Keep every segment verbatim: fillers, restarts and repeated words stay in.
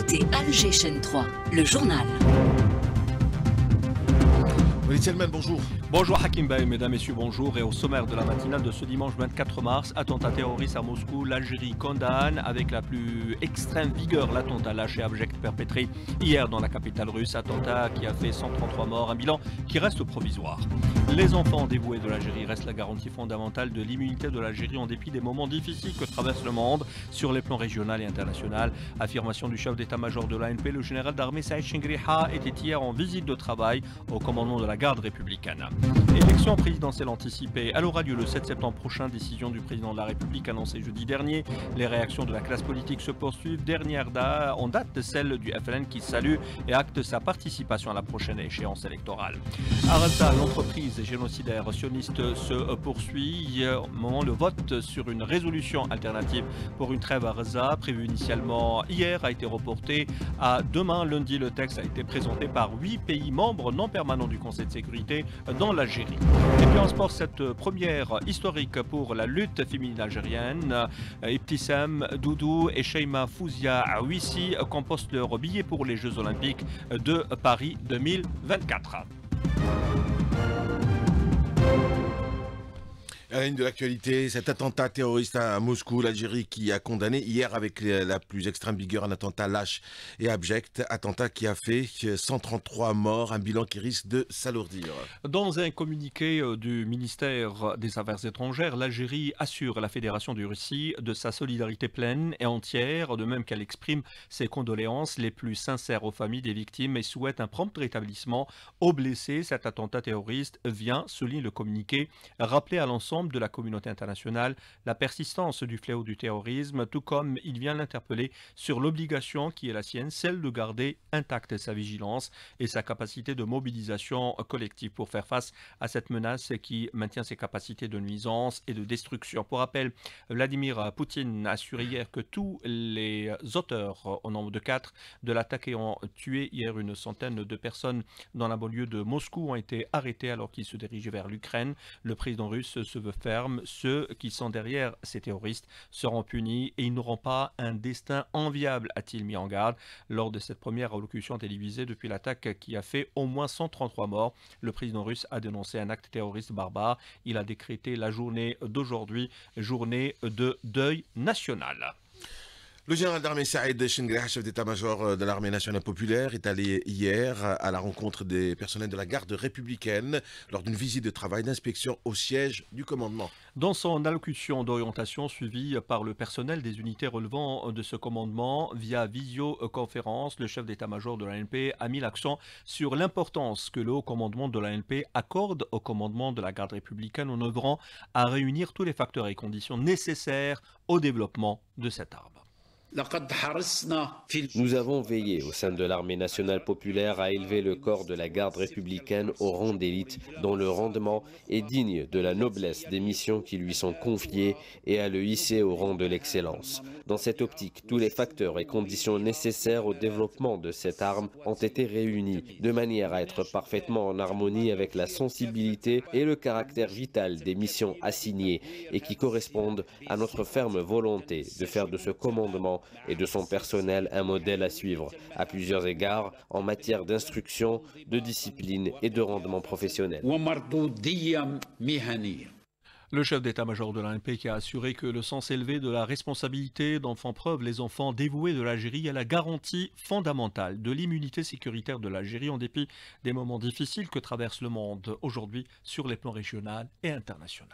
écoutez Alger Chaîne trois, le journal. Walid Selman, bonjour. Bonjour Hakim Bey, mesdames, messieurs, bonjour. Et au sommaire de la matinale de ce dimanche vingt-quatre mars, attentat terroriste à Moscou, l'Algérie condamne avec la plus extrême vigueur l'attentat lâché abject perpétré hier dans la capitale russe, attentat qui a fait cent trente-trois morts, un bilan qui reste provisoire. Les enfants dévoués de l'Algérie restent la garantie fondamentale de l'immunité de l'Algérie en dépit des moments difficiles que traverse le monde sur les plans régional et international. Affirmation du chef d'état-major de l'A N P, le général d'armée Saïd Chengriha était hier en visite de travail au commandement de la garde républicaine. Élection présidentielle anticipée, elle aura lieu le sept septembre prochain, décision du président de la République annoncée jeudi dernier. Les réactions de la classe politique se poursuivent, dernière date, en date celle du F L N qui salue et acte sa participation à la prochaine échéance électorale. À Gaza, l'entreprise génocidaire sioniste se poursuit. Au moment le vote sur une résolution alternative pour une trêve à Gaza, prévu initialement hier, a été reporté à demain lundi. Le texte a été présenté par huit pays membres non permanents du Conseil de sécurité dans l'Algérie. Et puis en sport, cette première historique pour la lutte féminine algérienne. Ibtissam Doudou et Sheima Fouzia Aouissi compostent leur billet pour les Jeux Olympiques de Paris deux mille vingt-quatre. À la ligne de l'actualité, cet attentat terroriste à Moscou, l'Algérie qui a condamné hier avec la plus extrême vigueur un attentat lâche et abject, attentat qui a fait cent trente-trois morts, un bilan qui risque de s'alourdir. Dans un communiqué du ministère des Affaires étrangères, l'Algérie assure la Fédération de Russie de sa solidarité pleine et entière, de même qu'elle exprime ses condoléances les plus sincères aux familles des victimes et souhaite un prompt rétablissement aux blessés. Cet attentat terroriste vient, souligne le communiqué, rappeler à l'ensemble de la communauté internationale la persistance du fléau du terrorisme, tout comme il vient l'interpeller sur l'obligation qui est la sienne, celle de garder intacte sa vigilance et sa capacité de mobilisation collective pour faire face à cette menace qui maintient ses capacités de nuisance et de destruction. Pour rappel, Vladimir Poutine a assuré hier que tous les auteurs, au nombre de quatre, de l'attaque ayant tué hier une centaine de personnes dans la banlieue de Moscou ont été arrêtés alors qu'ils se dirigeaient vers l'Ukraine. Le président russe se veut ferme, ceux qui sont derrière ces terroristes seront punis et ils n'auront pas un destin enviable, a-t-il mis en garde lors de cette première allocution télévisée depuis l'attaque qui a fait au moins cent trente-trois morts. Le président russe a dénoncé un acte terroriste barbare. Il a décrété la journée d'aujourd'hui, journée de deuil national. Le général d'armée Saïd Chengriha, chef d'état-major de l'armée nationale populaire, est allé hier à la rencontre des personnels de la garde républicaine lors d'une visite de travail d'inspection au siège du commandement. Dans son allocution d'orientation suivie par le personnel des unités relevant de ce commandement via visioconférence, le chef d'état-major de l'A N P a mis l'accent sur l'importance que le haut commandement de l'A N P accorde au commandement de la garde républicaine en œuvrant à réunir tous les facteurs et conditions nécessaires au développement de cette arme. Nous avons veillé au sein de l'armée nationale populaire à élever le corps de la garde républicaine au rang d'élite dont le rendement est digne de la noblesse des missions qui lui sont confiées et à le hisser au rang de l'excellence. Dans cette optique, tous les facteurs et conditions nécessaires au développement de cette arme ont été réunis de manière à être parfaitement en harmonie avec la sensibilité et le caractère vital des missions assignées et qui correspondent à notre ferme volonté de faire de ce commandement et de son personnel un modèle à suivre, à plusieurs égards, en matière d'instruction, de discipline et de rendement professionnel. Le chef d'état-major de l'A N P qui a assuré que le sens élevé de la responsabilité d'enfants preuve les enfants dévoués de l'Algérie est la garantie fondamentale de l'immunité sécuritaire de l'Algérie en dépit des moments difficiles que traverse le monde aujourd'hui sur les plans régional et international.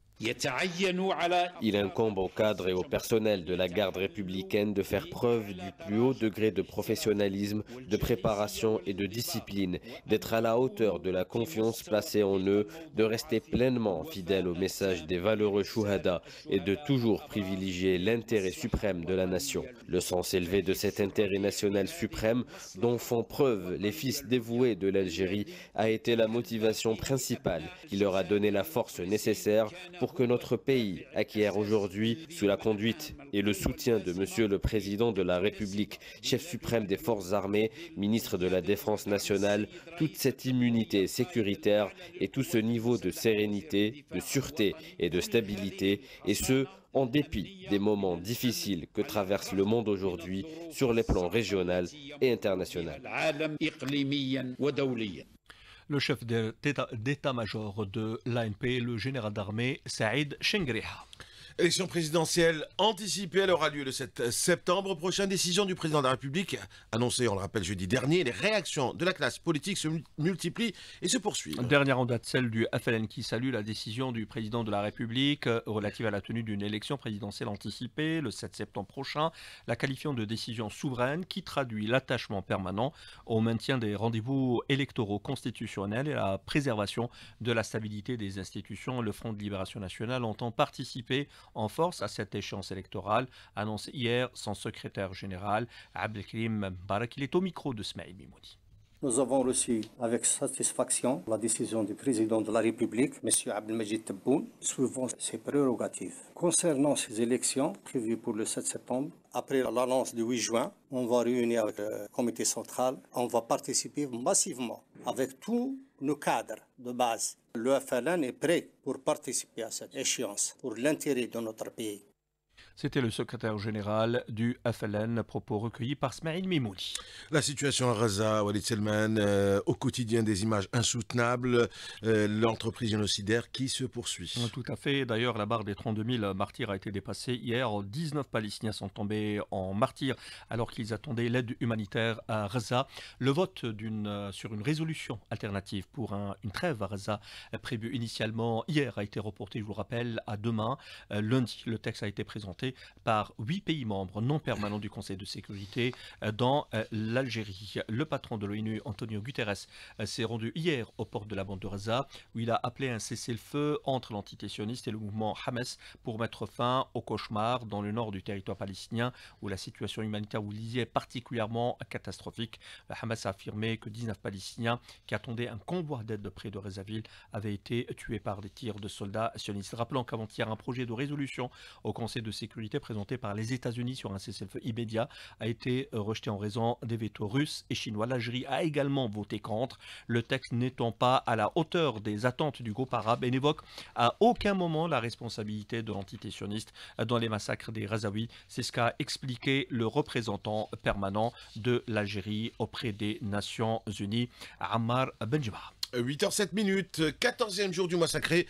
Il incombe au cadre et au personnel de la garde républicaine de faire preuve du plus haut degré de professionnalisme, de préparation et de discipline, d'être à la hauteur de la confiance placée en eux, de rester pleinement fidèle au message des valeureux chouhada et de toujours privilégier l'intérêt suprême de la nation. Le sens élevé de cet intérêt national suprême dont font preuve les fils dévoués de l'Algérie a été la motivation principale qui leur a donné la force nécessaire pour que notre pays acquiert aujourd'hui, sous la conduite et le soutien de Monsieur le Président de la République, chef suprême des forces armées, ministre de la Défense nationale, toute cette immunité sécuritaire et tout ce niveau de sérénité, de sûreté et de stabilité, et ce, en dépit des moments difficiles que traverse le monde aujourd'hui sur les plans régional et international. Le chef d'état-major de l'A N P, le général d'armée Saïd Chengriha. Élection présidentielle anticipée, elle aura lieu le sept septembre prochain. Décision du président de la République, annoncée, on le rappelle, jeudi dernier. Les réactions de la classe politique se multiplient et se poursuivent. Dernière en date, celle du F L N qui salue la décision du président de la République relative à la tenue d'une élection présidentielle anticipée le sept septembre prochain, la qualifiant de décision souveraine qui traduit l'attachement permanent au maintien des rendez-vous électoraux constitutionnels et à la préservation de la stabilité des institutions. Le Front de Libération Nationale entend participer en force à cette échéance électorale, annoncé hier son secrétaire général, Abdelkrim Barak. Il est au micro de Smaïl Mimouni. Nous avons reçu avec satisfaction la décision du président de la République, M. Abdelmajid Tebboune, suivant ses prérogatives. Concernant ces élections prévues pour le sept septembre, après l'annonce du huit juin, on va réunir avec le comité central, on va participer massivement avec tous nos cadres de base. Le F L N est prêt pour participer à cette échéance, pour l'intérêt de notre pays. C'était le secrétaire général du F L N, propos recueillis par Smaïl Mimouni. La situation à Gaza, Walid Selman, euh, au quotidien des images insoutenables, euh, l'entreprise génocidaire qui se poursuit. Tout à fait. D'ailleurs, la barre des trente-deux mille martyrs a été dépassée hier. dix-neuf Palestiniens sont tombés en martyrs alors qu'ils attendaient l'aide humanitaire à Gaza. Le vote d'une, sur une résolution alternative pour un, une trêve à Gaza prévue initialement hier a été reporté, je vous le rappelle, à demain. Euh, lundi, le texte a été présenté par huit pays membres non permanents du Conseil de sécurité dans l'Algérie. Le patron de l'ONU, Antonio Guterres, s'est rendu hier aux portes de la bande de Gaza où il a appelé un cessez-le-feu entre l'entité sioniste et le mouvement Hamas pour mettre fin au cauchemar dans le nord du territoire palestinien où la situation humanitaire, vous le disiez, est particulièrement catastrophique. Le Hamas a affirmé que dix-neuf Palestiniens qui attendaient un convoi d'aide de près de Rezaville avaient été tués par des tirs de soldats sionistes. Rappelant qu'avant-hier, un projet de résolution au Conseil de sécurité présenté par les États-Unis sur un cessez-le-feu immédiat a été rejeté en raison des vétos russes et chinois. L'Algérie a également voté contre, le texte n'étant pas à la hauteur des attentes du groupe arabe et n'évoque à aucun moment la responsabilité de l'entité sioniste dans les massacres des Gazaouis. C'est ce qu'a expliqué le représentant permanent de l'Algérie auprès des Nations Unies, Ammar Benjma. huit heures sept minutes, quatorzième jour du mois sacré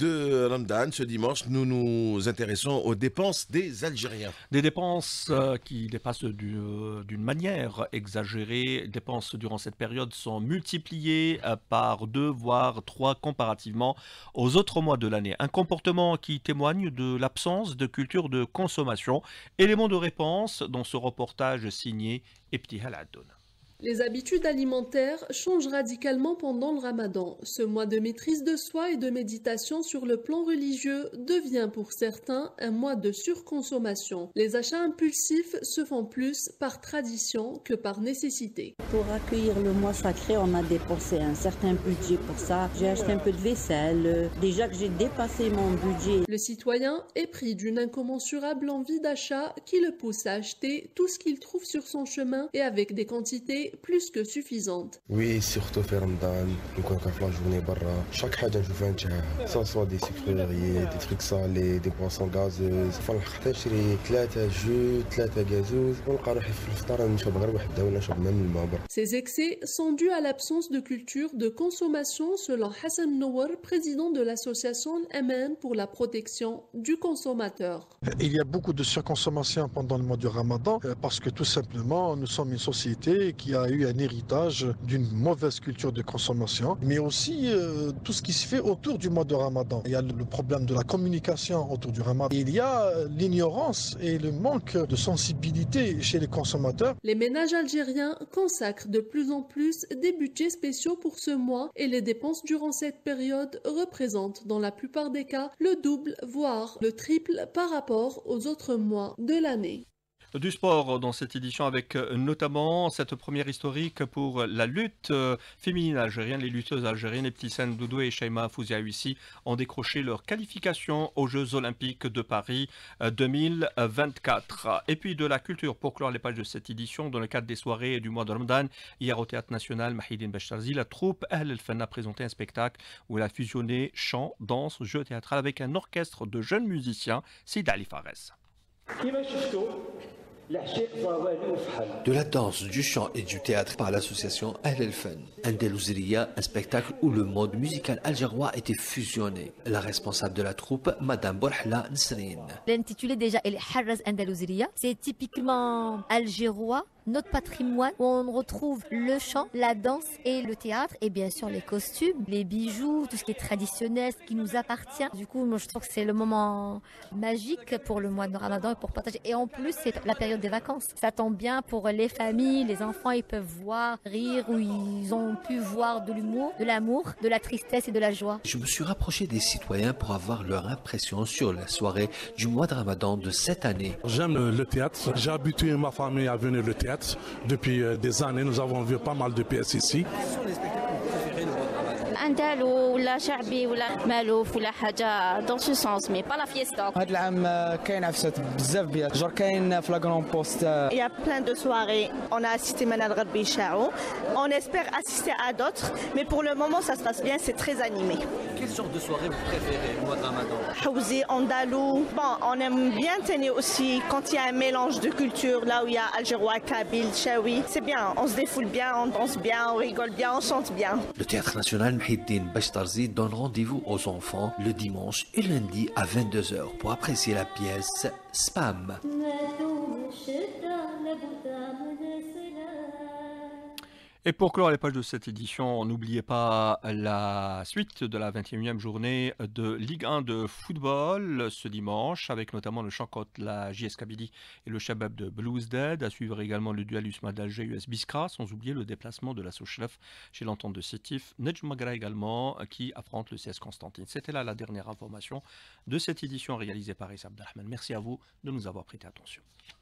de Ramadan. Ce dimanche, nous nous intéressons aux dépenses des Algériens. Des dépenses euh, qui dépassent d'une euh, manière exagérée. Les dépenses durant cette période sont multipliées euh, par deux, voire trois comparativement aux autres mois de l'année. Un comportement qui témoigne de l'absence de culture de consommation. Élément de réponse dans ce reportage signé Ebtihal Addoun. Les habitudes alimentaires changent radicalement pendant le ramadan. Ce mois de maîtrise de soi et de méditation sur le plan religieux devient pour certains un mois de surconsommation. Les achats impulsifs se font plus par tradition que par nécessité. Pour accueillir le mois sacré, on a dépensé un certain budget pour ça. J'ai acheté un peu de vaisselle. Déjà que j'ai dépassé mon budget. Le citoyen est pris d'une incommensurable envie d'achat qui le pousse à acheter tout ce qu'il trouve sur son chemin et avec des quantités plus que suffisante. Oui, surtout في رمضان نكون في la journée برا chaque حاجه نشوفها نتاعها ça soit des sucreries des trucs salés des boissons gazeuses فنلقى نشري ثلاثه جو ثلاثه غازوز ونلقى روحي في الفطار نشرب غير وحده ولا نشرب même الماء برا. Ces excès sont dus à l'absence de culture de consommation selon Hassan Nouar, président de l'association M N pour la protection du consommateur. Il y a beaucoup de surconsommation pendant le mois du Ramadan parce que tout simplement nous sommes une société qui a eu un héritage d'une mauvaise culture de consommation, mais aussi euh, tout ce qui se fait autour du mois de Ramadan. Il y a le problème de la communication autour du Ramadan. Il y a l'ignorance et le manque de sensibilité chez les consommateurs. Les ménages algériens consacrent de plus en plus des budgets spéciaux pour ce mois et les dépenses durant cette période représentent dans la plupart des cas le double, voire le triple par rapport aux autres mois de l'année. Du sport dans cette édition avec notamment cette première historique pour la lutte féminine algérienne. Les lutteuses algériennes Ebtissem Doudou et Shaima Fouziaoui ont décroché leur qualification aux Jeux Olympiques de Paris deux mille vingt-quatre. Et puis de la culture pour clore les pages de cette édition dans le cadre des soirées du mois de Ramadan. Hier au Théâtre National Mahidine Bechtarzi, la troupe Ahl El-Fenn a présenté un spectacle où elle a fusionné chant, danse, jeu théâtral avec un orchestre de jeunes musiciens, Sid Ali Fares. De la danse, du chant et du théâtre par l'association Ahl El-Fenn. Andalousiya, un spectacle où le mode musical algérois était fusionné. La responsable de la troupe, Madame Borhla Nsrine. L'intitulé déjà est Harraz Andalousiya. C'est typiquement algérois. Notre patrimoine où on retrouve le chant, la danse et le théâtre et bien sûr les costumes, les bijoux, tout ce qui est traditionnel, ce qui nous appartient. Du coup, moi je trouve que c'est le moment magique pour le mois de Ramadan et pour partager. Et en plus, c'est la période des vacances. Ça tombe bien pour les familles, les enfants, ils peuvent voir, rire ou ils ont pu voir de l'humour, de l'amour, de la tristesse et de la joie. Je me suis rapproché des citoyens pour avoir leur impression sur la soirée du mois de Ramadan de cette année. J'aime le théâtre. J'ai habitué ma famille à venir au théâtre. Depuis des années, nous avons vu pas mal de pièces ici. اندالو ولا شعبي ولا مالوف ولا حاجه دون سو سونس مي با لا فيستا. هذا العام كاين عفسات بزاف بيات جور كاين في لا غران بوست. Il y a plein de soirées. On a assisté Manal Gharbi Chao. On espère assister à d'autres, mais pour le moment ça se passe bien, c'est très animé. Quel genre de soirée vous préférez au mois de Ramadan? Haouzi, Andalou. Bon, on aime bien tenir aussi quand il y a un mélange de culture, là où il y a algérois, kabyle, chaoui. C'est bien, on se défoule bien, on danse bien, on rigole bien, on chante bien. Le Théâtre National Mahidine Bechtarzi donne rendez-vous aux enfants le dimanche et lundi à vingt-deux heures pour apprécier la pièce Spam. Et pour clore les pages de cette édition, n'oubliez pas la suite de la vingt et unième journée de Ligue un de football ce dimanche, avec notamment le champ contre la J S Kabylie et le Shabab de Belouizdad. À suivre également le duel U S M A d'Alger U S Biskra, sans oublier le déplacement de la Sochlef chez l'entente de Sétif. Nedj Magra également, qui affronte le C S Constantine. C'était là la dernière information de cette édition réalisée par Issa Abdelrahman. Merci à vous de nous avoir prêté attention.